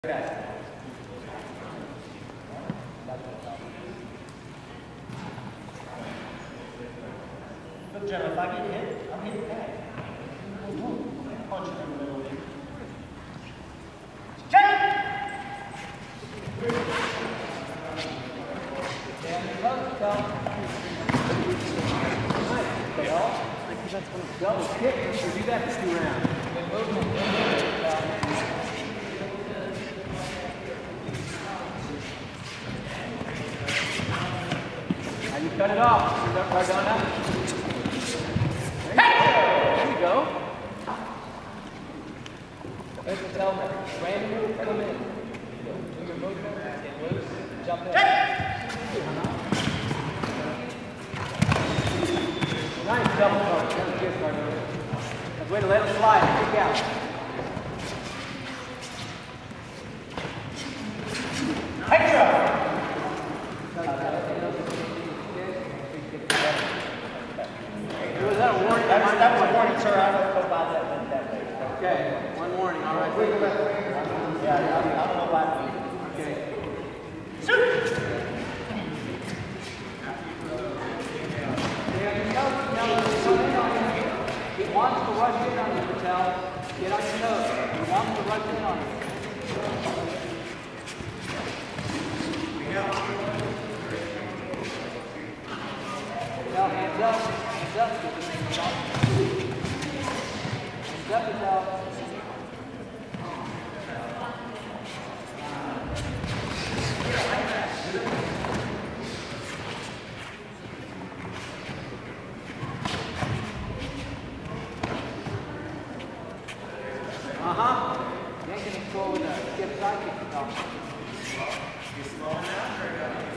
Okay. Look, gentlemen, if I get hit, I'm hitting back. Punch it in the middle. Check! Double kick, or do that for 2 rounds. Now you cut it off, Cardona. There you go. There's the helmet. Randomly come in. Do your movement, get loose, jump in. Nice double guard. That was good, Cardona. That's the way to let it slide. Kick out. Hydra! That was a warning, sir. I don't know about that way. Okay, one warning. All right. Yeah, I don't know about that. Okay. Shoot! He wants to rush in on you, Patel. Get on your nose. He wants to rush in on you. Patel, hands up. Hands up. Hands up, Patel. Yanking it forward with a skip side kick. You're slowing down?